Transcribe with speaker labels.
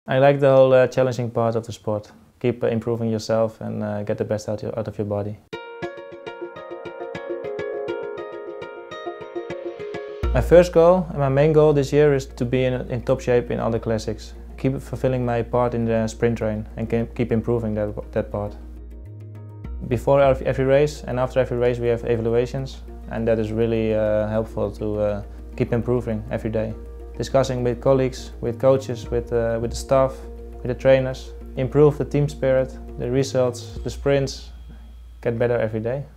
Speaker 1: I like the whole challenging part of the sport. Keep improving yourself and get the best out of your body. My first goal and my main goal this year is to be in top shape in all the classics. Keep fulfilling my part in the sprint train and keep improving that part. Before every race and after every race we have evaluations, and that is really helpful to keep improving every day. Discussing with colleagues, with coaches, with the staff, with the trainers. Improve the team spirit, the results, the sprints, get better every day.